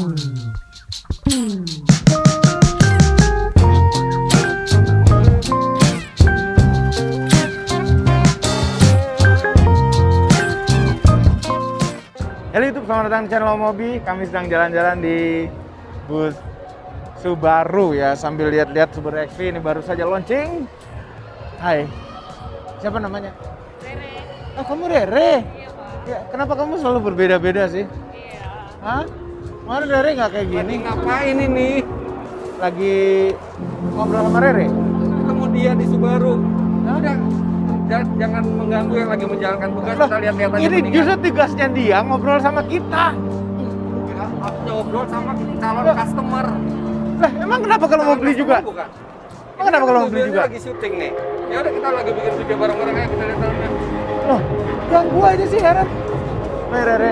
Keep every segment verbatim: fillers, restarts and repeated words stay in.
Halo YouTube, selamat datang di channel Omobi. Kami sedang jalan-jalan di bus Subaru ya, sambil lihat-lihat Subaru X V ini baru saja launching. Hai, siapa namanya? Rere. Oh, kamu Rere? Iya, Pak. Ya, kenapa kamu selalu berbeda-beda sih? Iya. Hah? Kemarin Rere nggak kayak gini? Lagi ngapain ini? Lagi ngobrol sama Rere? Ketemu dia di Subaru. Hah? Udah, jangan, jangan mengganggu yang lagi menjalankan tugas. Loh, Kita lihat-lihat aja. ini mendingan. justru tugasnya dia ngobrol sama kita. Aku ngobrol sama calon Loh. customer. Lah, emang kenapa kalau mau Calon beli juga? customer bukan? Emang kenapa kalau mau beli Mobilnya juga? lagi syuting nih. Ya udah, kita lagi bikin video bareng-bareng aja, kita lihat dalamnya. Loh, ganggu aja sih, heran. Hai Rere.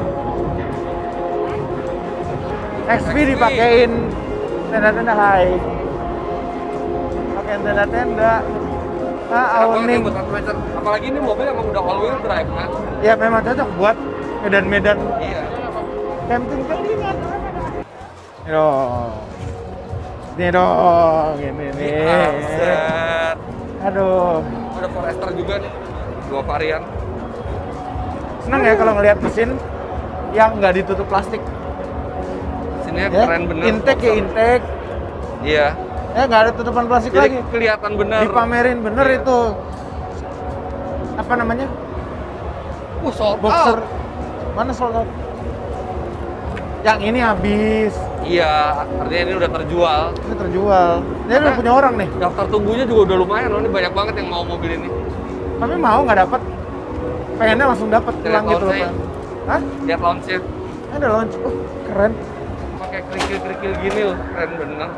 X V dipakein tenda-tenda, hai. Pakein tenda-tenda. Ah, Enak banget awning. ya buat adventure. Apalagi ini mobil emang udah all wheel drive kan? Ya memang cocok buat medan-medan Iya. camping-campingan. Ini dong. Ini dong, ini nih. Buset. Aduh. Ada Forester juga nih, dua varian. Senang ya kalau ngelihat mesin yang nggak ditutup plastik. Sini Ya, keren bener. intake ya intake. Iya. Ya nggak ada tutupan plastik Jadi lagi. kelihatan bener. Dipamerin bener Iya. itu. Apa namanya? Uh, sold Boxer. out. Mana sold out? Yang ini habis. Iya, artinya ini udah terjual. Ini terjual. Ini udah punya orang nih. Daftar tunggunya juga udah lumayan loh, ini banyak banget yang mau mobil ini. Kami mau nggak dapat. Pengennya langsung dapat pulang Lihat gitu loh, launch-nya. Pak. Hah? Lihat launch-nya, Ada launch. Oh, keren. pakai kerikil-kerikil gini loh, keren bener.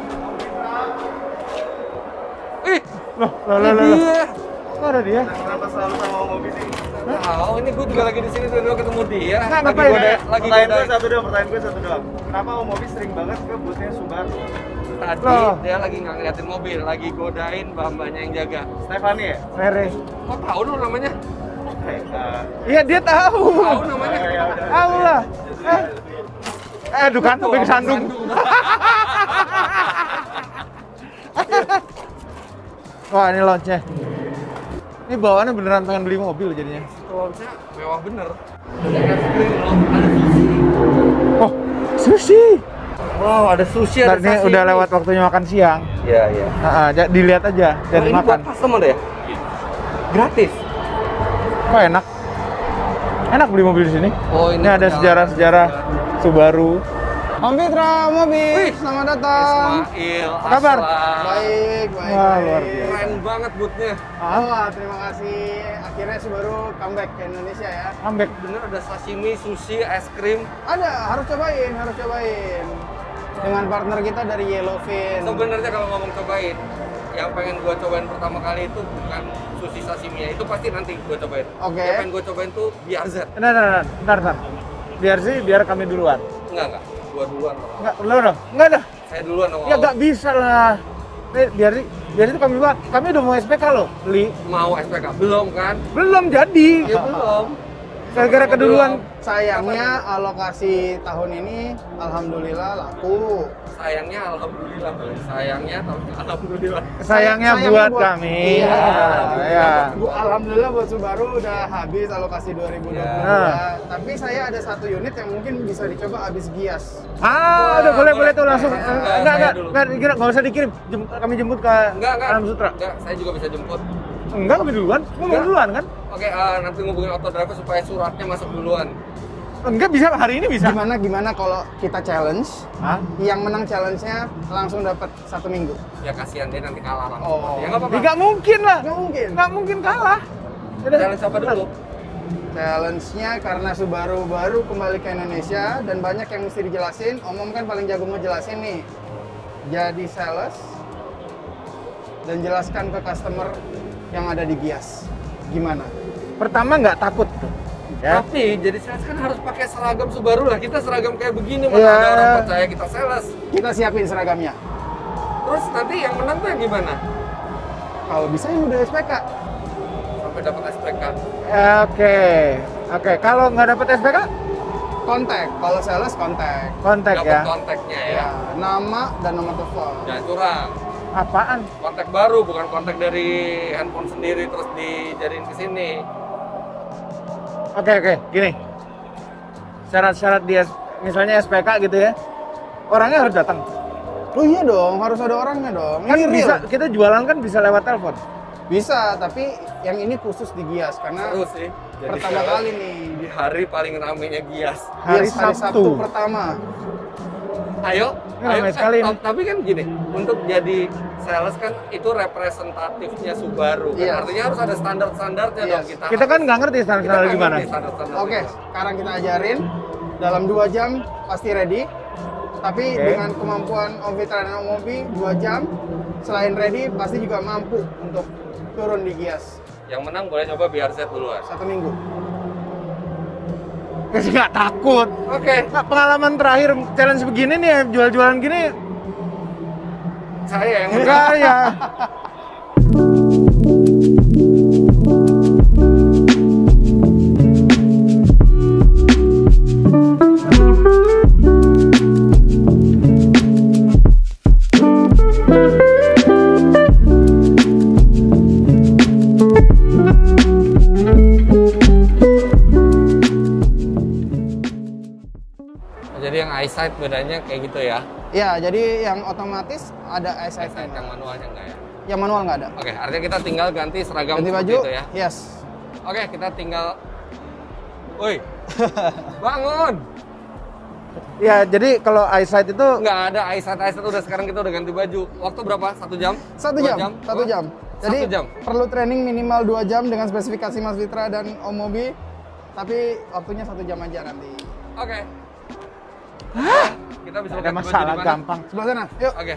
Ih, Loh, loh, loh, ini loh. loh. dia. Kok ada dia? Kenapa selalu sama mobil sih? Tahu, ini gue juga lagi di sini tuh ketemu dia. Nah, Lagi ngapain? goda, lagi Pertanyaan gue goda. satu doang, pertanyaan gue satu doang. Kenapa Om Mobi sering banget ke boothnya Subaru? Tadi Loh. dia lagi nggak ngeliatin mobil, lagi godain mbak-mbaknya yang jaga. Stefani ya? Rere. Kok tahu lu namanya? Oke, uh, Iya, dia tahu. Tahu namanya? ya udah. Tahu lah. Eh, eh aduh kan sampai kesandung. Wah, ini launchnya. Ini bawaannya beneran pengen beli mobil jadinya. Launch-nya mewah bener. Ada es krim loh, ada sushi. Oh, sushi. Wow, ada sushi, Ntar ada ini sashimi. udah lewat waktunya makan siang. Iya, iya. Nah, ja- dilihat aja dan Oh, ini makan. buat customer ya? Gratis? Kok enak? Enak beli mobil di sini. Oh, Ini ada sejarah-sejarah Subaru. Om Fitra, mobil. Wih, Selamat datang. Ismail, Apa kabar? Aslam. Baik, baik. Wah, baik. luar biasa. Keren banget bootnya. Wah, terima kasih. Akhirnya Subaru comeback ke Indonesia ya. Comeback. Bener ada sashimi, sushi, es krim. Ada, harus cobain, harus cobain. Dengan partner kita dari Yellowfin. Sebenarnya kalau ngomong cobain, yang pengen gua cobain pertama kali itu bukan sushi sashimi, itu pasti nanti gua cobain. Oke. Yang pengen gua cobain tuh B R Z. Bentar, bentar, bentar, bentar. Biar sih, biar kami duluan. Enggak, enggak. Gua duluan. Enggak, lo dong. Enggak dah. Saya duluan dong. Ya nggak bisa lah. Eh, biar biar itu kami buat. Kami udah mau S P K loh beli. Mau S P K? Belum kan? Belum jadi. Ya belum. Gara-gara keduluan. Sayangnya alokasi tahun ini alhamdulillah laku. Sayangnya alhamdulillah. Sayangnya tapi alhamdulillah. Sayangnya Sayangnya buat, buat- kami. Iya. Ya. Bu, alhamdulillah buat Subaru udah habis alokasi dua ribu dua puluh dua. Ya. Tapi saya ada satu unit yang mungkin bisa dicoba habis gias. Ah, udah boleh boleh tuh langsung. Nah, Eh, saya Enggak enggak dulu. enggak kira nggak usah dikirim. Jem- kami jemput ke Enggak, enggak. Alam Sutra. Enggak, saya juga bisa jemput. Enggak, kami duluan. Kamu mau Enggak. duluan kan? Oke, eh, nanti ngubungin auto driver supaya suratnya masuk duluan. Enggak bisa hari ini bisa. Gimana gimana kalau kita challenge? Hah? Yang menang challenge-nya langsung dapat satu minggu. Ya kasihan dia nanti kalah langsung. Oh. Ya nggak apa-apa. Enggak mungkin lah. Nggak mungkin. Nggak mungkin kalah. Yaudah. Challenge apa dulu? Challenge-nya karena Subaru baru kembali ke Indonesia dan banyak yang mesti dijelasin. Om-om kan paling jago ngejelasin nih. Jadi sales dan jelaskan ke customer yang ada di Gias. Gimana? Pertama nggak takut tuh. Ya. Tapi jadi sales kan harus pakai seragam Subaru lah. Kita seragam kayak begini, mana Iya. ada orang percaya kita sales. Kita siapin seragamnya. Terus nanti yang menang tuh yang gimana? Kalau bisa yang udah S P K. Sampai dapat S P K. Oke, oke. Kalau nggak dapat S P K, Kontak, kalau sales kontak. Kontak Dapat ya. kontaknya ya. Ya, nama dan nomor telepon. Jangan curang. Apaan? Kontak baru, bukan kontak dari handphone sendiri terus dijadiin ke sini. Oke oke, gini. Syarat-syarat dia, misalnya S P K gitu ya, orangnya harus datang. Oh iya dong, harus ada orangnya dong. Kan Ini real. bisa, kita jualan kan bisa lewat telepon. Bisa, tapi yang ini khusus di Gias karena Terus sih. Jadi pertama sales kali nih. di hari paling ramenya Gias. Hari Gias hari Sabtu. Sabtu pertama. Ayo, Ini ayo. ramai sekali eh, nih. tapi kan gini, untuk jadi sales kan itu representatifnya Subaru. Kan? Iya. Artinya harus ada standar-standarnya Yes. dong kita. Kita kan nggak ngerti kita standar nggak gimana. ngerti standar-standar Oke, itu. sekarang kita ajarin dalam dua jam pasti ready. Tapi Oke. dengan kemampuan Om Fitra dan Om Mobi dua jam selain ready pasti juga mampu untuk turun di Gias Yang menang boleh coba B R Z duluan. satu minggu. Kasih nggak takut. Oke, Nggak, pengalaman terakhir challenge begini nih, jual-jualan gini, saya yang menang. enggak ya. Jadi yang eyesight bedanya kayak gitu ya. Ya, jadi yang otomatis ada eyesight. Eyesight yang manualnya enggak ya. Yang manual nggak ada. Oke, artinya kita tinggal ganti seragam Ganti seperti baju, itu ya. yes. Oke, kita tinggal. Woi, bangun. Ya, jadi kalau eyesight itu Nggak ada eyesight eyesight udah sekarang kita udah ganti baju. Waktu berapa? Satu jam? Satu Dua jam, satu Apa? jam. Jadi Satu jam. perlu training minimal dua jam dengan spesifikasi Mas Fitra dan Om Mobi. Tapi waktunya satu jam aja nanti. Oke. Kita bisa ada ganti baju masalah di mana? gampang. Sebelah sana, yuk. Oke.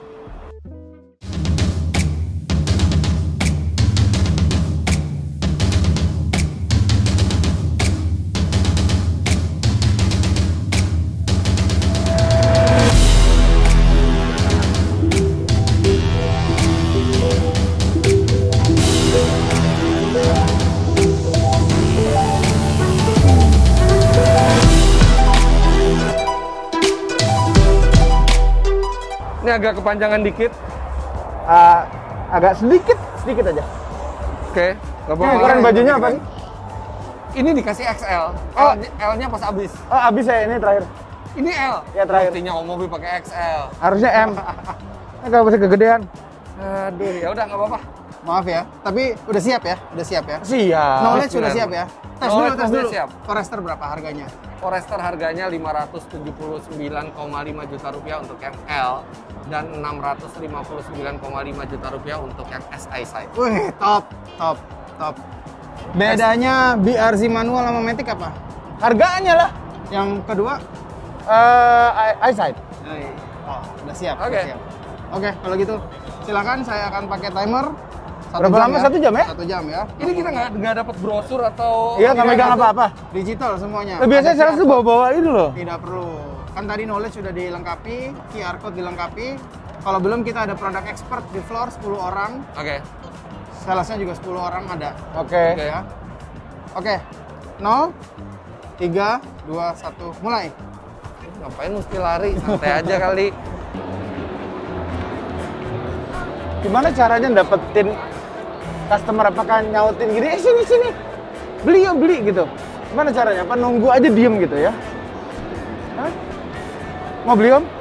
Ini agak kepanjangan dikit. Ah, agak sedikit, sedikit aja. Oke. Nggak Ini apa-apa. ukuran bajunya apa sih? Ini dikasih X L. Oh. L-nya pas habis. Oh, habis ya ini terakhir. Ini L. Ya, terakhir. Mestinya Om Mobi pakai X L. Harusnya M. Ini kalau bisa kegedean. Aduh, ya udah nggak apa-apa. Maaf ya, tapi udah siap ya? Udah siap ya? Siap. Knowledge sudah siap ya? Tes dulu, Knowledge tes udah dulu. siap. Forester berapa harganya? Forester harganya lima ratus tujuh puluh sembilan koma lima juta rupiah untuk yang L dan enam ratus lima puluh sembilan koma lima juta rupiah untuk yang S eyesight. Wih, top, top, top. Bedanya B R Z manual sama Matic apa? Harganya lah. Yang kedua? Eh, eye- eyesight. Oh, udah siap. Oke. udah siap. Oke, kalau gitu silakan saya akan pakai timer. Berapa lama? Satu jam ya? Satu jam ya. Ini kita nggak nggak dapat brosur atau Iya, nggak megang apa-apa. Digital semuanya. Eh, biasanya Ada sales tuh Q R bawa-bawa itu loh. code. Tidak perlu. Kan tadi knowledge sudah dilengkapi, Q R code dilengkapi. Kalau belum kita ada produk expert di floor sepuluh orang, Oke. salesnya juga sepuluh orang ada. Oke. Oke. Ya. Oke. nol, tiga, dua, satu, mulai. Ngapain mesti lari? Santai aja kali. Gimana caranya dapetin customer, apakah nyautin gini, eh sini sini, beli yuk beli gitu. Gimana caranya? Apa nunggu aja diem gitu ya? Hah? Mau beli om?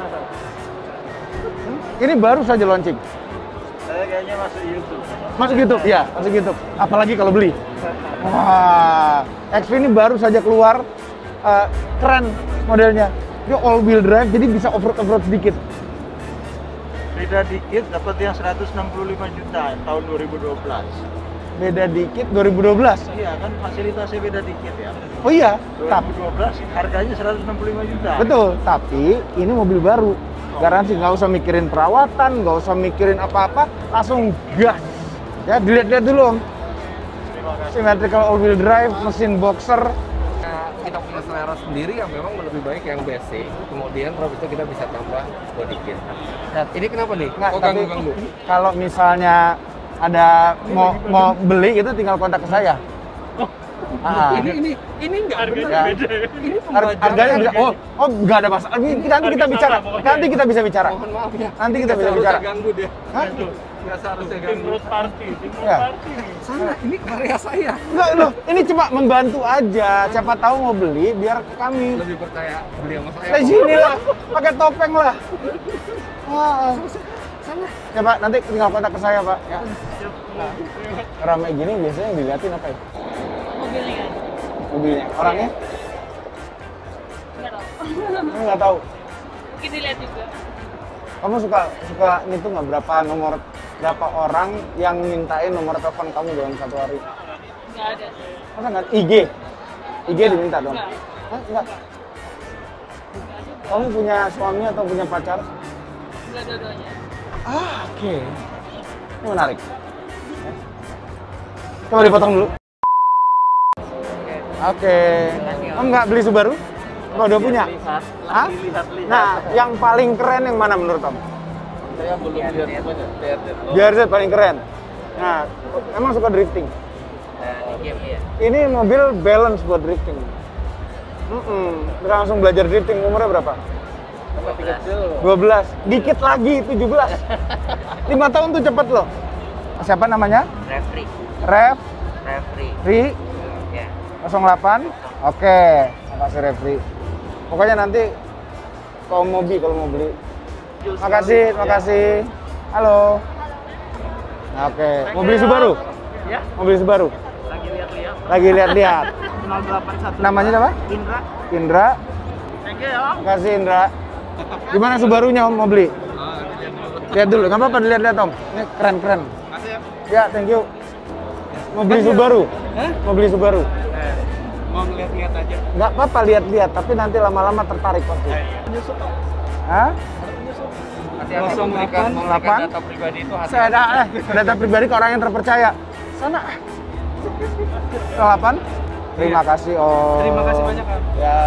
Hmm? Ini baru saja launching. Saya kayaknya masuk YouTube. Masuk YouTube? Ya, masuk YouTube. Apalagi kalau beli. Wah, X V ini baru saja keluar, eh, keren modelnya. Dia all wheel drive, jadi bisa off-road off-road sedikit. Beda dikit dapat yang seratus enam puluh lima juta tahun dua ribu dua belas. Beda dikit dua ribu dua belas. Iya kan fasilitasnya beda dikit ya. Oh iya, tapi dua ribu dua belas harganya seratus enam puluh lima juta. betul, tapi ini mobil baru. Garansi, nggak usah mikirin perawatan, nggak usah mikirin apa-apa, langsung gas. Ya, dilihat-lihat dulu om. Terima kasih. Symmetrical all wheel drive, mesin boxer. Nah, kita punya selera sendiri yang memang lebih baik yang basic. Kemudian terus itu kita bisa tambah body kit. Ya, Ini kenapa nih? nggak, Oh, tapi ganggu-ganggu. kalau misalnya ada mau mau beli itu tinggal kontak ke saya. Ah. Ini ini ini nggak benar. Ya. Ini Har- pembajakan. harganya bisa, oh, oh nggak ada masalah. Ini- Nanti kita bicara, nanti kita bisa bicara. Mohon maaf ya. Nanti kita Nggak bisa seharusnya bicara. ganggu deh. Hah? Nggak seharusnya Tim ganggu. Rose Party, tim Rose Ya. Party. Sana, ini karya saya. Enggak loh, ini cuma membantu aja. Siapa tahu mau beli biar ke kami. Lebih percaya beli sama saya. Di sini lah, pakai topeng lah. Wah. Ya Pak, nanti tinggal kontak ke saya Pak. Ya. Nah, ramai gini biasanya yang diliatin apa ya? Mobilnya. Mobilnya. Orangnya? Nggak tahu. Nggak tahu. Mungkin dilihat juga. Kamu suka suka ngitung nggak berapa nomor berapa orang yang mintain nomor telepon kamu dalam satu hari? Nggak ada. Masa nggak? I G? I G diminta dong? Nggak. Hah? Nggak? Kamu punya suami atau punya pacar? Nggak dua-duanya. Ah, oke. Ini menarik. Coba dipotong dulu. Oke. Kamu nggak beli Subaru? Apa udah punya? Lihat, Hah? lagi lihat-lihat. Nah, yang paling keren yang mana menurut kamu? Saya belum lihat semuanya. Lihat, lihat. Oh. B R Z paling keren. Nah, emang suka drifting? Ini mobil balance buat drifting. Mm-mm. Udah langsung belajar drifting, umurnya berapa? Masih kecil. dua belas. Dikit lagi, tujuh belas. lima tahun tuh cepet loh. Siapa namanya? Refri, Rev, refri, Ri, ya. nol delapan. Oke, makasih Refri. Pokoknya nanti kalau mau beli, kalau mau beli. Makasih, makasih. Halo. Nah, oke, mau beli Subaru? Ya, Mau beli Subaru? lagi lihat-lihat. Lagi lihat-lihat. nol delapan satu. Namanya siapa? Indra. Indra. Thank you ya. Makasih Indra. Gimana Subarunya Om mau beli? Lihat dulu, nggak apa-apa dilihat-lihat Om. Ini keren-keren. Makasih ya. Ya, thank you. Mau beli Subaru? Hah? Mau beli Subaru? Eh, mau ngeliat-liat aja. Nggak apa-apa lihat-lihat, tapi nanti lama-lama tertarik pasti. Nyusup. Hah? Hati-hati nol memberikan delapan, memberikan delapan. data pribadi itu hati. Saya ada eh, data pribadi ke orang yang terpercaya. Sana. delapan. Terima kasih Om. Terima kasih banyak, Kak. Ya.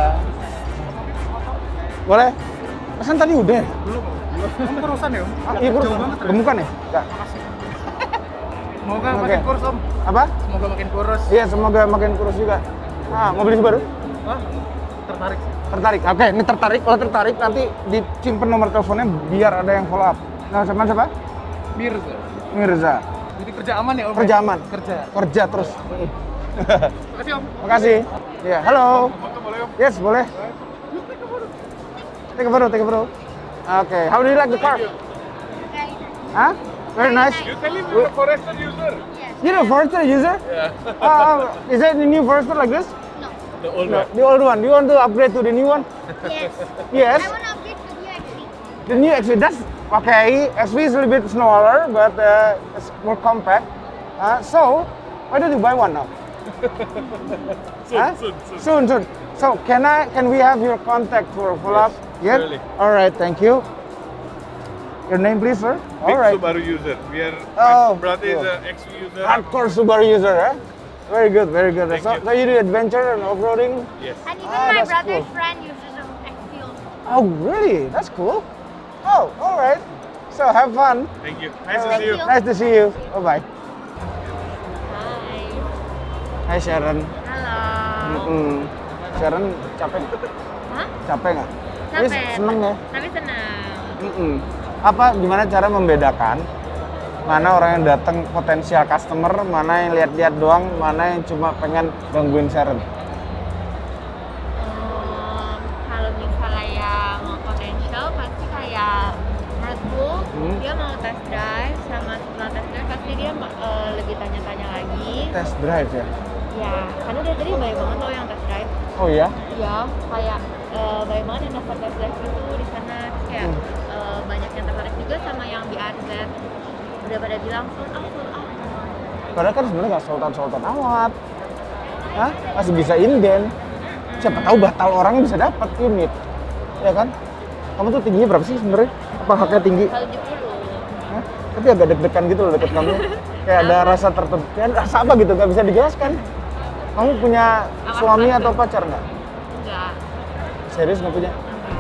Boleh? Pesan tadi udah. Belum. Kamu kurusan ya, Om? Ah, iya kurus. Jauh banget. Gemukan ya? Enggak. Semoga Oke. makin kurus, Om. Apa? Semoga makin kurus. Iya, semoga makin kurus juga. Ah, mau beli Subaru? Wah, tertarik sih. Tertarik? Oke, ini tertarik. Kalau tertarik nanti disimpan nomor teleponnya biar ada yang follow up. Nah, sama siapa? Mirza. Mirza. Jadi kerja aman ya, Om? Kerja aman. Kerja. Kerja terus. Makasih, Om. Makasih. Ya, halo. Yes, boleh. Take a photo, take a photo. Okay, how do you like the car? Huh? Very nice. You tell him you're a Forester user. You're a Forester user? Yeah. Uh, is that the new Forester like this? The old No, one. the old one. Do you want to upgrade to the new one? Yes. Yes. I want to upgrade to the X V. The new X V, that's okay. X V is a little bit smaller, but uh, it's more compact. Uh, so, why don't you buy one now? Soon, Huh? soon, soon. Soon, soon. So, can I? Can we have your contact for follow up? Yes. surely. All right. Thank you. Your name, please, sir. Big All right. Subaru user. We are, Oh, my brother is cool. a X V user. Hardcore Subaru user, eh? Very good, very good. Thank So, you. so you do adventure and off-roading? Yes. And even Ah, my that's brother's cool. friend uses an X V also. Oh, really? That's cool. Oh, all right. So have fun. Thank you. Nice to Alright. see you. Nice to see you. Bye bye. Hi. Hai Sharon. Halo. Mm-mm. Sharon capek nggak? Hah? Capek nggak? Tapi Capek. seneng ya. Tapi senang. Mm-mm. Apa gimana cara membedakan mana orang yang datang potensial customer, mana yang lihat-lihat doang, mana yang cuma pengen gangguin Sharon? Ehm, kalau misalnya yang potensial pasti kayak menurutku Hmm. dia mau test drive, sama setelah test drive pasti dia eh, lebih tanya-tanya lagi. Test drive ya? Ya, karena dari tadi banyak banget loh yang test drive. Oh iya? Iya, kayak eh, banyak banget yang daftar test drive itu di sana. Terus kayak Hmm. eh, banyak yang tertarik juga sama yang B R Z. Udah pada bilang sold out, sold out. Padahal kan sebenarnya nggak sultan-sultan amat. Hah? Masih bisa inden. Siapa tahu batal orang bisa dapat unit. Ya kan? Kamu tuh tingginya berapa sih sebenarnya? Apa haknya tinggi? seratus tujuh puluh. Hah? Tapi agak deg-degan gitu loh deket kamu. Kayak ada rasa tertentu. Kayak rasa apa gitu, nggak bisa dijelaskan. Kamu punya Awas suami banget. atau pacar nggak? Enggak. Serius nggak punya?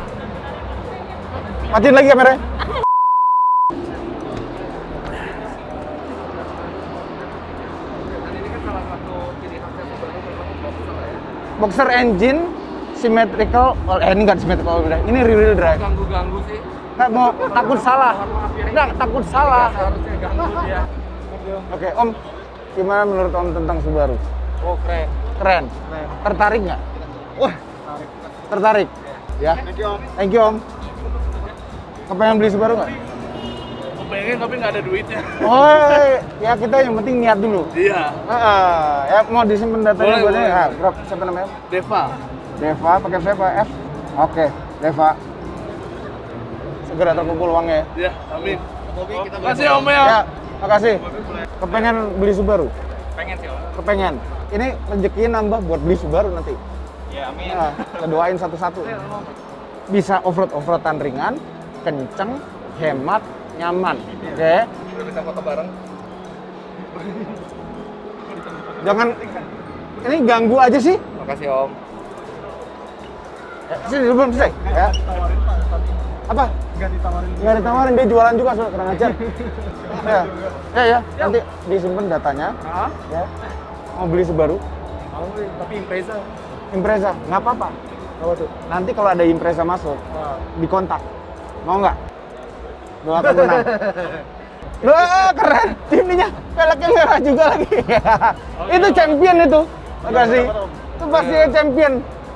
Matiin lagi kameranya. Dan ini kan salah satu ciri khasnya Subaru memang boxer engine, symmetrical, oh, eh ini nggak symmetrical all wheel drive, ini rear wheel drive. Ganggu-ganggu sih. Nggak mau takut salah, nggak takut salah. Harusnya ganggu dia. Oke Om, gimana menurut Om tentang Subaru? Oh keren. Keren, tertarik nggak? Wah, tertarik. Ya. Thank you, Om. Thank you Om. Kepengen beli Subaru nggak? Pengen tapi nggak ada duitnya. Oh, ya kita yang penting niat dulu. Iya. Heeh, ya mau disimpan datanya Boleh, buatnya. boleh. Ya, berapa siapa namanya? Deva. Deva, pakai V apa F? Oke, Deva. Segera terkumpul uangnya ya. Iya, amin. kita Makasih Om ya. Ya, makasih. Kepengen beli Subaru? Pengen sih, Om. Kepengen. Ini rezekinya nambah buat beli Subaru nanti. Ya, amin. Nah, kita doain satu-satu. Bisa off-road off-roadan ringan, kenceng, hemat, nyaman. Oke. Udah bisa foto bareng. Jangan ini ganggu aja sih. Makasih, Om. Ya, sini belum selesai. Ya. Apa? Nggak ditawarin. Nggak ditawarin, dia jualan juga, soal kurang ajar. Ya, ya, ya. Nanti disimpan datanya. Ya. Mau beli Subaru? Mau tapi Impreza. Impreza, nggak apa-apa. Apa tuh? Nanti kalau ada Impreza masuk, dikontak. Mau nggak? Doakan menang. Wah, keren. Timnya peleknya merah juga lagi. Itu champion itu. Makasih. Itu pasti champion.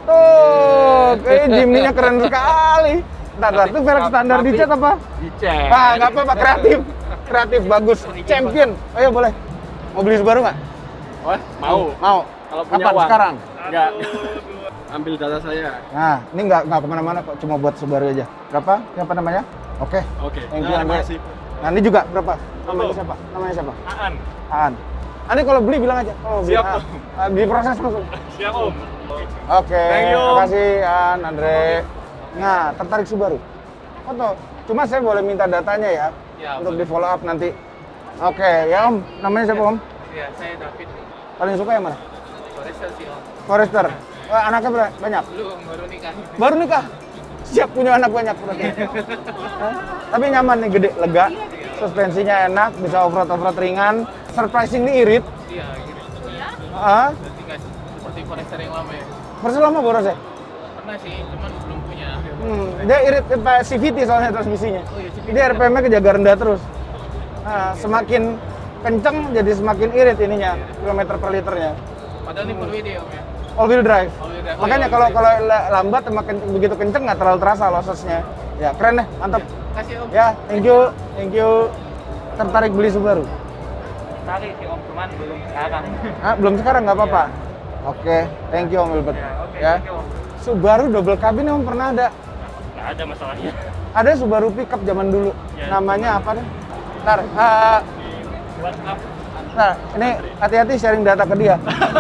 Tuh, kayak Jimny-nya keren sekali. Ntar, ntar, itu velg standar dicat apa? Dicek. Ah, nggak apa-apa, kreatif. Kreatif, bagus. Champion. Ayo, boleh. Mau beli Subaru nggak? Wah, mau. Mau. Kalau punya Kapan? uang. Sekarang? Enggak. Ambil data saya. Nah, ini nggak nggak kemana-mana kok, cuma buat Subaru aja. Berapa? Siapa namanya? Oke. Oke. Thank you, Terima Andre. kasih. Nah, ini juga berapa? Namanya siapa? Namanya siapa? Aan. Aan. Ani kalau beli bilang aja. Oh, beli. Siap, Ah, Om. ah, beli proses langsung. Siap Om. Oke. Thank you, Om. Terima kasih An, Andre. Nah, tertarik Subaru? Foto. Cuma saya boleh minta datanya ya, Ya, untuk di follow up nanti. Oke, ya Om. Namanya siapa Om? Iya, saya David. Paling suka yang mana? Forester sih, Om. Forester. Wah, anaknya berapa? Banyak. Belum, baru nikah. Baru nikah? Siap punya anak banyak berarti. Hah? Tapi nyaman nih, gede, lega. Suspensinya enak, bisa off-road off-road ringan. Surprisingly irit. Iya, gitu. Ah, Berarti nggak seperti Forester yang lama ya? persen lama boros ya? Pernah sih, cuman belum punya. Hmm, dia irit eh, C V T soalnya transmisinya. Oh iya, C V T. Dia R P M-nya kejaga rendah terus. Nah, semakin kenceng jadi semakin irit ininya, kilometer per liternya. Padahal ini full video, Om ya. All wheel drive. All wheel drive. Oh, Makanya iya, kalau all kalau la- lambat sama ken- begitu kenceng nggak terlalu terasa lossesnya. Ya, keren deh, mantap. Kasih, Om. Ya, thank you, thank you. Tertarik beli Subaru? Tarik sih, Om, cuman belum sekarang. Ah, belum sekarang nggak apa-apa. Oke, thank you Om Wilbert. Ya, oke, Ya. thank you, Om. Subaru double cabin Om pernah ada. Nggak ada masalahnya. Ada Subaru pickup zaman dulu. Ya. Namanya apa deh? Ntar, ah, WhatsApp. nah, ini hati-hati sharing data ke dia.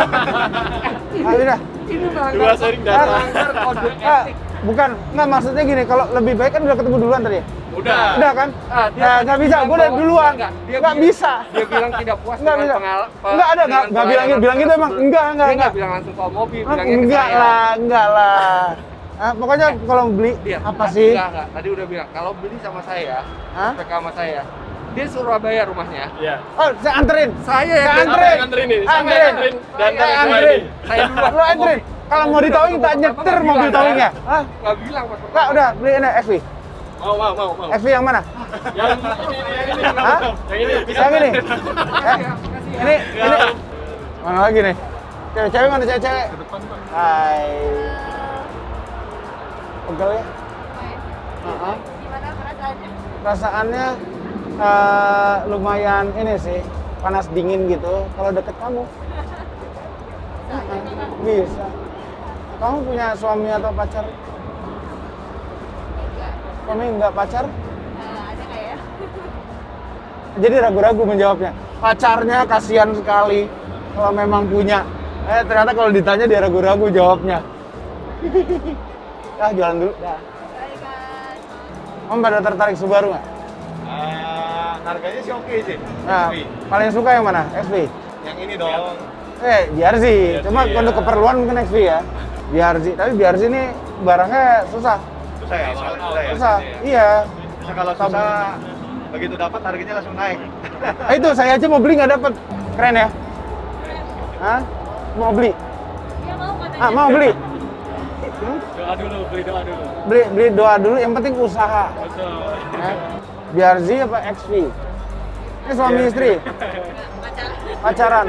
Ah, udah. Ini Dua sharing data. melanggar kode Ah, etik. bukan, nggak maksudnya gini. Kalau lebih baik kan udah ketemu duluan tadi. ya? Udah. Udah kan? Ah, dia Nah, nggak bisa. bilang Gue udah bahwa- duluan. enggak, dia Nggak bilang- bisa. Dia bilang tidak puas Nggak dengan bisa. pengal- pe- Nggak ada, nggak dengan nggak bilang pelayanan bilang gitu emang. tersebut. Enggak, enggak, Dia enggak. bilang langsung ke mobil, Ah, bilangnya ke enggak saya. lah, enggak lah. Ah, pokoknya kalau beli Dia, apa enggak, sih? Enggak, enggak. Tadi udah bilang kalau beli sama saya, Hah? S P K sama saya. Dia Surabaya rumahnya. Iya. Oh, saya anterin. Saya Saya yang anterin. Yang anterin ini. Sama Anterin. yang anterin. Dan Saya yang anterin. ini. Saya duluan. Lu anterin. Kalau mau ditowing tak nyetir mobil towingnya. Hah? Enggak bilang pas Enggak, pertama. udah beli ini X V. Mau, mau, mau, mau. X V yang mana? Yang ini, yang ini. Hah? Yang ini. bisa. Yang ini. Makasih Eh, ya, makasih ya. ini ini mana lagi nih? Cewek-cewek mana cewek-cewek? Hai. Pegel ya? Heeh. Gimana perasaannya? Perasaannya eh, lumayan ini sih, panas dingin gitu kalau deket kamu. Bisa. Kamu punya suami atau pacar? Suami nggak pacar? Eh, ada nggak ya? Jadi ragu-ragu menjawabnya. Pacarnya kasihan sekali kalau memang punya. Eh ternyata kalau ditanya dia ragu-ragu jawabnya. Dah jalan dulu. Dah. Baik, guys. Om pada tertarik Subaru nggak? Ah, harganya sih oke sih. Nah, X V. paling suka yang mana? X V? Yang ini dong. Eh, biar sih. Cuma iya. untuk keperluan mungkin X V ya. Biar sih. Tapi biar sih ini barangnya susah. Susah ya, soal susah ya. Susah. Iya. Susah kalau susah begitu dapat harganya langsung naik. Ah, itu saya aja mau beli nggak dapet. Keren ya? Hah? Mau beli? Dia mau nggak Ah, mau beli? Doa dulu, beli doa dulu. Beli beli doa dulu, yang penting usaha. Ya. B R Z apa X V? Ini suami istri? Pacaran.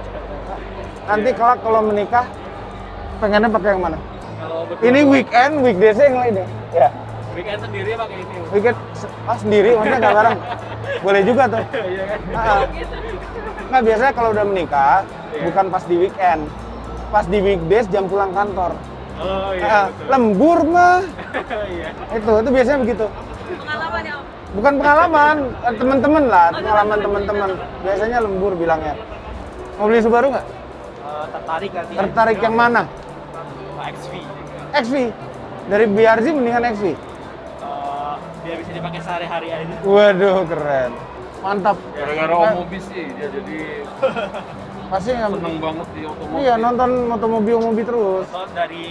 Nanti kelak kalau menikah pengennya pakai yang mana? Kalau berdua- Ini weekend, weekdays yang lain ya? Ya. weekend sendiri pakai ini. Weekend se- ah, sendiri, maksudnya nggak bareng. Boleh juga tuh. Iya kan? Ah, nggak, biasanya kalau udah menikah, bukan pas di weekend. Pas di weekdays jam pulang kantor. Oh iya. Ah, betul. lembur mah. Iya. Itu, itu biasanya begitu. Pengalaman ya Om? Bukan pengalaman, eh, teman-teman lah, pengalaman teman-teman. Biasanya lembur bilangnya. Mau beli Subaru nggak? Eh, tertarik nanti. Tertarik yang mana? X V. X V. Dari B R Z mendingan X V. Eh, biar bisa dipakai sehari-hari aja. Waduh, keren. Mantap. Gara-gara Nah, Om Mobi sih dia jadi pasti nggak seneng banget di otomobil. Iya, nonton motomobil-mobil terus. Nonton dari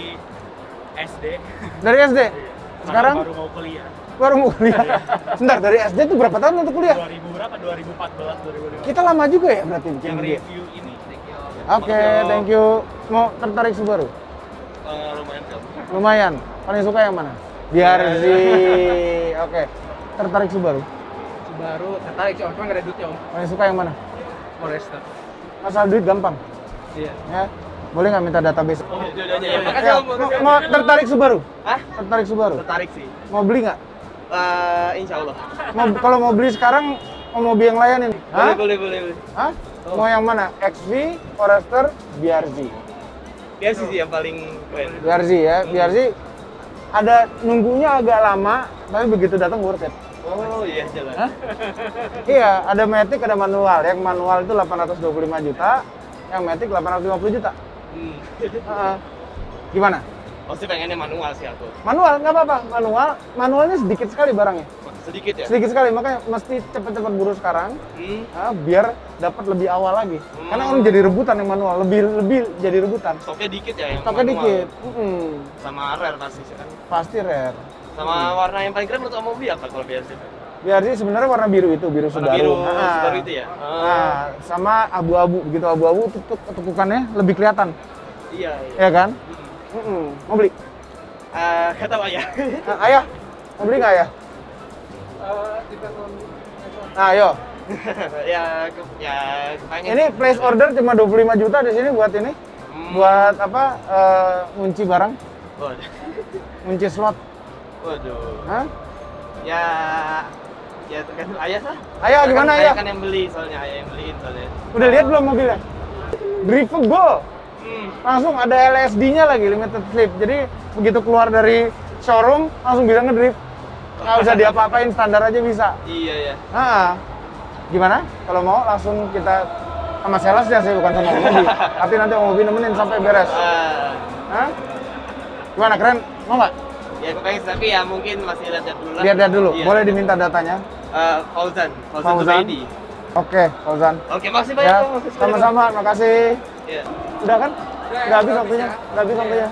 S D. Dari S D. Sekarang baru mau kuliah. baru mau kuliah. Sebentar, dari S D itu berapa tahun untuk kuliah? dua ribu berapa? dua ribu empat belas, dua ribu lima belas. Kita lama juga ya berarti bikin Yang video. review ini. Oke, thank you. Mau tertarik Subaru? Eh, lumayan sih. Lumayan. Paling suka yang mana? B R Z. Oke. Tertarik Subaru? Subaru tertarik sih, Om. Cuma nggak ada duitnya, Om. Paling suka yang mana? Forester. Masalah duit gampang. Iya. Ya. Boleh nggak minta database? Oh, itu aja ya. Makasih, Ya, Om. mau, mau tertarik Subaru? Hah? Tertarik Subaru? Tertarik sih. Mau beli nggak? Eh, insya Allah. Mau kalau mau beli sekarang mau mobil yang layanin? Hah? Boleh, boleh, boleh. Hah? Mau yang mana? X V, Forester, B R Z? Dia sih yang paling keren. B R Z ya, B R Z ada nunggunya agak lama, tapi begitu datang worth it. Oh iya, jalan. Hah? Iya, ada Matic, ada manual. Yang manual itu delapan ratus dua puluh lima juta, yang Matic delapan ratus lima puluh juta. Hmm. Heeh. Gimana? Pasti pengennya manual sih aku. Manual nggak apa-apa, manual, manualnya sedikit sekali barangnya. Sedikit ya? Sedikit sekali, makanya mesti cepet-cepet buru sekarang, Hmm. ah, biar dapat lebih awal lagi. Karena orang jadi rebutan yang manual, lebih lebih jadi rebutan. Stoknya dikit ya yang Stoknya manual. dikit, Mm-mm. Sama rare pasti sih kan. Pasti rare. Sama warna yang paling keren menurut Om Mobi apa kalau biasa? B R Z sebenarnya warna biru itu, biru Warna Subaru. biru Ah. Subaru itu ya? Nah, sama abu-abu, begitu abu-abu tutup ketukukannya lebih kelihatan, Iya, iya. ya kan? Mm-mm. Mau beli? Eh, nggak tahu ayah. Nah, ayah, mau beli nggak ayah? Nah, ayo. ya, ke- ya pengen. Ini place order cuma dua puluh lima juta di sini buat ini. Hmm. Buat apa? eh, ngunci barang, Waduh. ngunci slot. Waduh. Hah? Ya, ya tergantung ayah lah. Ayah, gimana, kan, ayah? kan yang beli soalnya, ayah yang beliin soalnya. Udah lihat belum mobilnya? Drivable. Hmm. Langsung ada L S D-nya lagi, limited slip. Jadi begitu keluar dari showroom langsung bisa ngedrift. Nggak usah diapa-apain, standar aja bisa. Iya ya. Nah, gimana? Kalau mau langsung kita sama sales ya sih, bukan sama Om Mobi. Tapi nanti Om Mobi nemenin sampai beres. Ah, Hah? Gimana, keren? Mau nggak? ya aku pengen tapi ya mungkin masih lihat dulu lah. Lihat-lihat dulu. Iya. Boleh diminta datanya? Eh, Fauzan, Fauzan Fauzan. Zubaidi. Oke, Fauzan. Oke, makasih banyak Ya, Om. Makasih banyak, Om. sama-sama. Makasih. Iya. Udah kan? Udah habis waktunya. Udah habis waktunya.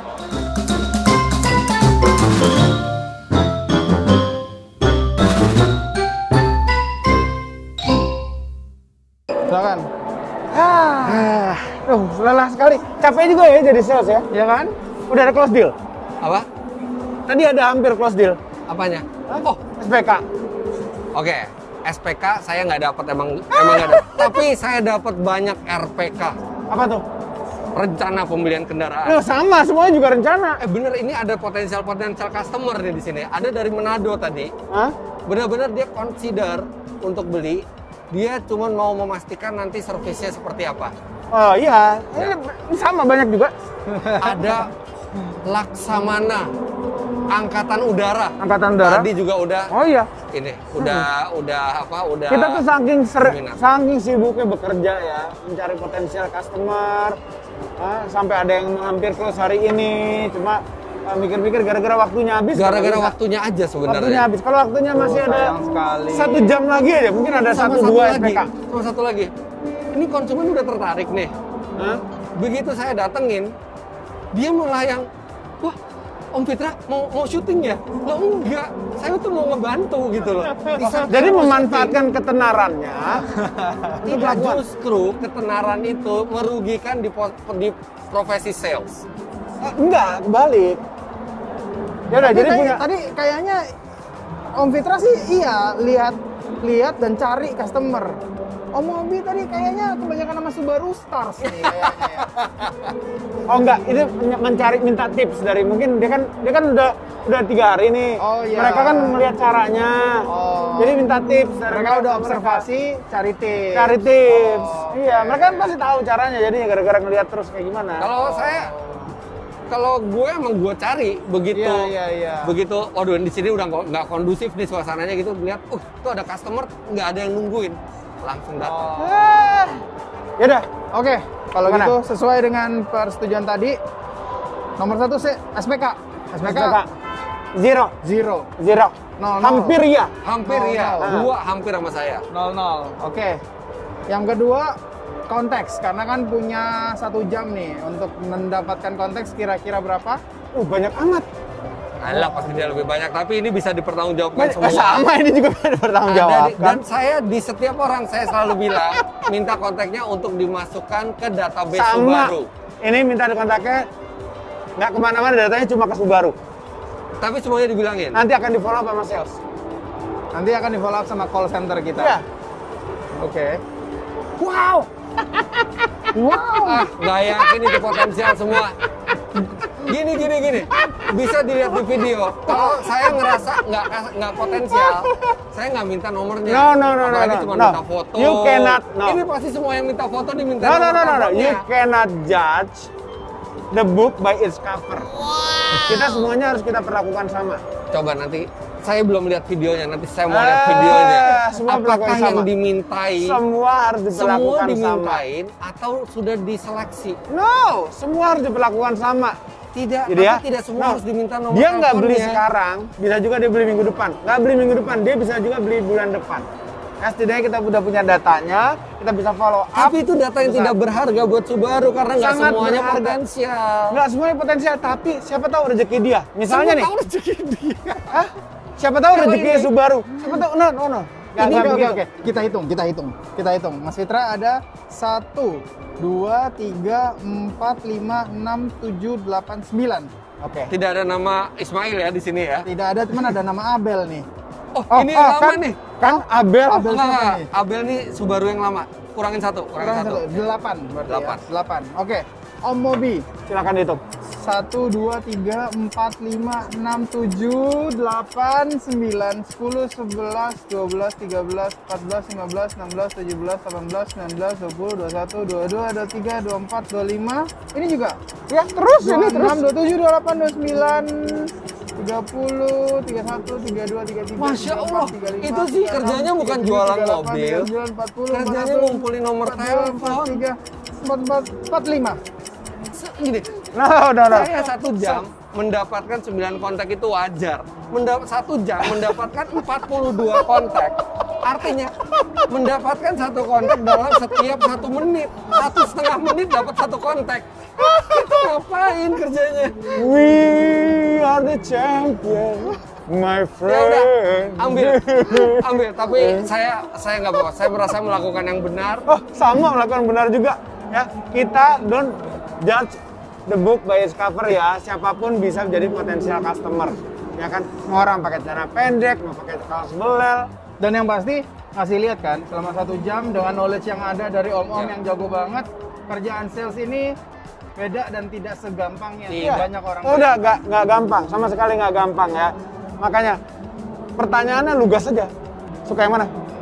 Silakan. Ah, tuh lelah sekali. Capek juga ya jadi sales ya, ya kan? Udah ada close deal. Apa? Tadi ada hampir close deal. Apanya? Hah? Oh, S P K. oke. S P K saya nggak dapat emang emang nggak dapat. Tapi saya dapat banyak R P K. Apa tuh? Rencana pembelian kendaraan. Loh, sama, semuanya juga rencana. Eh bener, ini ada potensial potensial customer nih di sini. Ada dari Manado tadi. Hah? Benar-benar dia consider untuk beli. Dia cuma mau memastikan nanti servisnya seperti apa. Oh iya, ini sama banyak juga. Ada Laksamana Angkatan Udara. Angkatan Udara. Tadi juga udah Oh iya. ini, udah udah apa? Udah Kita tuh saking ser- minat. saking sibuknya bekerja ya, mencari potensial customer. Ah, sampai ada yang hampir close hari ini, cuma ah, mikir-mikir gara-gara waktunya habis. gara-gara nggak bisa. waktunya aja Waktunya sebenarnya. habis. Kalau waktunya masih ada sayang sekali. satu jam lagi aja, mungkin ada Sama satu dua S P lagi, K. sama satu lagi. Ini konsumen udah tertarik nih. Hah? Begitu saya datengin, dia malah yang, wah, Om Fitra mau mau syuting ya? Loh enggak, saya tuh mau ngebantu gitu loh. Di saat Jadi saya mau memanfaatkan ketenarannya. syuting, tidak justru ketenaran itu merugikan di, po- di profesi sales. Eh, enggak, kebalik. Ya udah, Tapi jadi tadi, punya tadi kayaknya Om Fitra sih iya lihat lihat dan cari customer. Om Mobi tadi kayaknya kebanyakan sama Subaru Stars nih kayaknya ya. Oh enggak, itu mencari minta tips dari mungkin dia kan dia kan udah udah tiga hari nih. Oh, iya. Mereka kan melihat caranya. Oh. Jadi minta tips dari Mereka udah observasi, cari tips. Cari tips. Oh, Iya, oke. mereka kan pasti tahu caranya. Jadi gara-gara ngelihat terus kayak gimana. Kalau saya, kalau gue emang gue cari begitu, Iya, iya, iya. begitu. Waduh, di sini udah nggak nggak kondusif nih suasananya gitu. Lihat, uh, tuh ada customer, nggak ada yang nungguin, langsung datang. Ah. Ya udah, Oke, kalau Gimana? gitu sesuai dengan persetujuan tadi, nomor satu sih S P K. S P K, S P K. Zero, zero. zero. Nol, nol. Hampir ya. Hampir Nol, ya, nol. dua hampir sama saya. Nol nol. Oke. Yang kedua konteks, karena kan punya satu jam nih untuk mendapatkan konteks kira-kira berapa? Uh, banyak amat. Alah, pasti dia lebih banyak, tapi ini bisa dipertanggungjawabkan Banyak, semua. sama ini juga bisa bertanggung Ada jawab di- dan saya di setiap orang saya selalu bilang minta kontaknya untuk dimasukkan ke database Sama. Subaru. Ini minta di kontaknya nggak kemana-mana, datanya cuma ke Subaru. Tapi semuanya dibilangin. Nanti akan di follow up sama sales. Nanti akan di follow up sama call center kita. Iya. Oke. Wow. Wow. Ah, nggak yakin itu potensial semua. Gini, gini, gini. Bisa dilihat di video. Kalau saya ngerasa nggak nggak potensial, saya nggak minta nomornya. No, no, no, no, Apalagi no, cuma no. minta foto. You cannot, no. Ini pasti semua yang minta foto diminta No, no, nomor no, no, no. teleponnya. You cannot judge the book by its cover. Kita semuanya harus kita perlakukan sama. Coba nanti saya belum lihat videonya, nanti saya mau Ah, lihat videonya. semua Apakah perlakuan yang sama. dimintai Semua harus semua diperlakukan sama. dimintain atau sudah diseleksi? No, semua harus diperlakukan sama. Tidak, Jadi ya, tapi tidak semua no. harus diminta nomor Dia nggak beli teleponnya. sekarang, bisa juga dia beli minggu depan. Nggak beli minggu depan, dia bisa juga beli bulan depan. Ya, setidaknya kita udah punya datanya, kita bisa follow up. Tapi itu data yang Bisa. tidak berharga buat Subaru karena nggak Sangat semuanya berharga. potensial. Nggak semuanya potensial, tapi siapa tahu rezeki dia. Misalnya Semua nih, tahu rezeki dia. Hah? Siapa tahu Kalau rezeki ini- Subaru. Siapa tahu, no, no, no. Nggak, Ini nggak oke, oke, begitu. oke. Kita hitung, kita hitung, kita hitung. Mas Fitra ada satu, dua, tiga, empat, lima, enam, tujuh, delapan, sembilan. Oke. Tidak ada nama Ismail ya di sini ya. Tidak ada, cuman ada nama Abel nih. Oh, Oh, ini oh, yang lama kan, nih. Kan Abel. Abel Enggak, siapa enggak. nih? Abel nih Subaru yang lama. Kurangin satu, kurangin Kurang satu. satu, delapan berarti Delapan. ya. Delapan. Oke. Om Mobi. Silakan dihitung. Satu, dua, tiga, empat, lima, enam, tujuh, delapan, sembilan, sepuluh, sebelas, dua belas, tiga belas, empat belas, lima belas, enam belas, tujuh belas, delapan belas, sembilan belas, dua puluh, dua puluh satu, dua puluh dua, dua puluh tiga, dua puluh empat, dua puluh lima. Ini juga. Ya terus dua ini puluh terus. enam, dua puluh tujuh, dua puluh delapan, dua puluh sembilan, tiga puluh, tiga puluh satu, tiga puluh dua, tiga puluh tiga, Masya tiga puluh Allah, empat, tiga puluh lima, itu sih tiga puluh enam, kerjanya bukan tiga puluh tujuh, jualan tiga puluh delapan, mobil. tiga puluh sembilan, empat puluh, Kerjanya empat puluh, ngumpulin nomor empat puluh, empat telepon. puluh tiga, empat puluh empat, empat puluh lima. Se- Gini, No, no, no. saya satu jam mendapatkan sembilan kontak itu wajar. Mendap satu jam mendapatkan empat puluh dua kontak. Artinya mendapatkan satu kontak dalam setiap satu menit. Satu setengah menit dapat satu kontak. Itu ngapain kerjanya? We are the champion, my Ya udah, friend. ambil, ambil. Tapi saya saya nggak bawa. Saya merasa melakukan yang benar. Oh, sama melakukan benar juga. Ya, kita don't judge the book by its cover ya. Siapapun bisa menjadi potensial customer. Ya kan, mau orang pakai celana pendek, mau pakai kaos belel. Dan yang pasti ngasih lihat kan selama satu jam dengan knowledge yang ada dari om-om Ya. yang jago banget, kerjaan sales ini beda dan tidak segampang yang Iya. banyak orang. Udah, nggak nggak gampang, sama sekali nggak gampang ya. Makanya pertanyaannya lugas saja. Suka yang mana?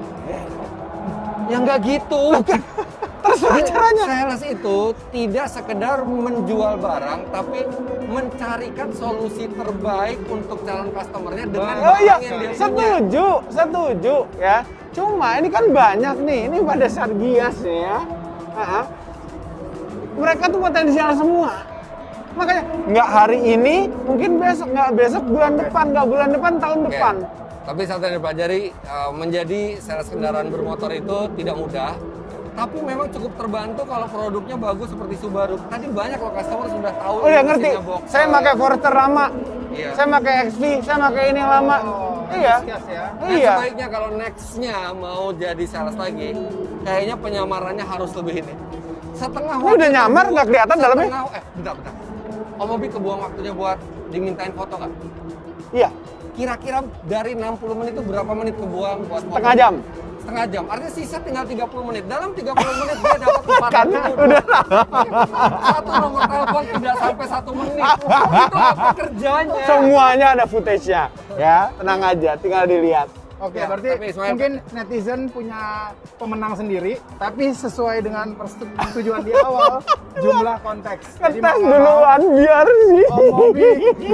Ya nggak gitu. Terserah caranya. Sales itu tidak sekedar menjual barang, tapi mencarikan solusi terbaik untuk calon customernya dengan Oh barang iya, yang dia punya. setuju, setuju ya. Cuma ini kan banyak nih, ini pada saat gias nih ya. Ha-ha. Mereka tuh potensial semua. Makanya nggak hari ini, mungkin besok, nggak besok, bulan depan, nggak bulan depan, tahun Oke. depan. Tapi saat yang dipelajari, eh, menjadi sales kendaraan bermotor itu tidak mudah. Tapi memang cukup terbantu kalau produknya bagus seperti Subaru. Tadi banyak loh customer sudah tahu. Oh ya ini ngerti, mesinnya boxer. saya pakai Forester lama, Iya. saya pakai X V, saya pakai ini yang lama. Iya, Gas ya. Nah, iya. sebaiknya kalau nextnya mau jadi sales lagi, kayaknya penyamarannya harus lebih ini. Setengah Ini udah nyamar, nggak kelihatan dalamnya? setengah- Eh, bentar, bentar. Om Obi kebuang waktunya buat dimintain foto nggak? Iya, Kira-kira dari enam puluh menit itu berapa menit kebuang buat foto? setengah jam. Setengah jam. Artinya sisa tinggal tiga puluh menit. Dalam tiga puluh menit dia dapat empat Kan puluh. udah Satu nomor telepon tidak sampai satu menit. Itu apa kerjanya? semuanya ada footage-nya. Ya, tenang aja, tinggal dilihat. Oke, Ya, berarti tapi Ismail- mungkin netizen punya pemenang sendiri, tapi sesuai dengan persetujuan di awal, jumlah konteks. Jadi Ngetes mau nggak duluan biar sih. mau, Om Obi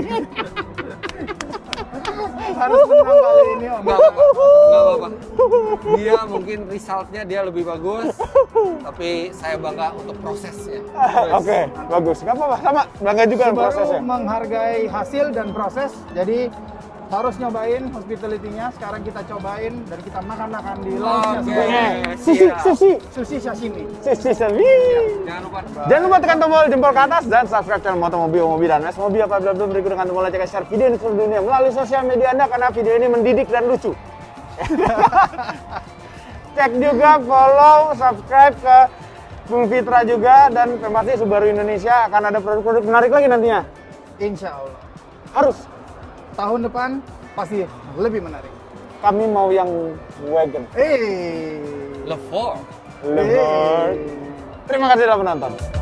harus menang kali ini, Om. Enggak apa-apa. Dia mungkin resultnya dia lebih bagus, tapi saya bangga untuk prosesnya. Oke, bagus. Gak apa-apa, sama. Bangga juga Baru prosesnya. menghargai hasil dan proses, jadi harus nyobain hospitality-nya. Sekarang kita cobain dan kita makan-makan di lounge-nya Oke, sebelumnya. Sushi, siap. sushi, Sushi sashimi. sushi, sushi. Jangan lupa. Jangan lupa tekan tombol jempol ke atas dan subscribe channel Motomobi, Omobi, dan Mas Mobi apabila belum berikut dengan tombol like, share video ini ke seluruh dunia melalui sosial media Anda karena video ini mendidik dan lucu. Cek juga, follow, subscribe ke Bung Fitra juga, dan pasti Subaru Indonesia akan ada produk-produk menarik lagi nantinya. Insya Allah. Harus. Tahun depan pasti lebih menarik. Kami mau yang wagon. Eh. Lefor. Lebar. Terima kasih telah menonton.